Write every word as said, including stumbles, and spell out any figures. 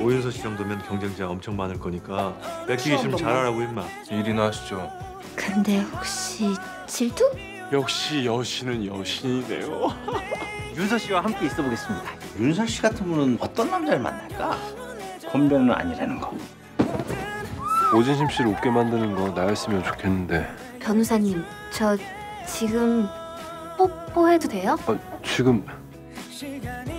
오윤서 씨 정도면 경쟁자 엄청 많을 거니까 뺏기기 싫으면 잘하라고 임마. 일이나 하시죠. 근데 혹시 질투? 역시 여신은 여신이네요. 윤서 씨와 함께 있어 보겠습니다. 윤서 씨 같은 분은 어떤 남자를 만날까? 건배는 아니라는 거. 오진심 씨를 웃게 만드는 거 나였으면 좋겠는데. 변호사님, 저 지금 뽀뽀해도 돼요? 아, 지금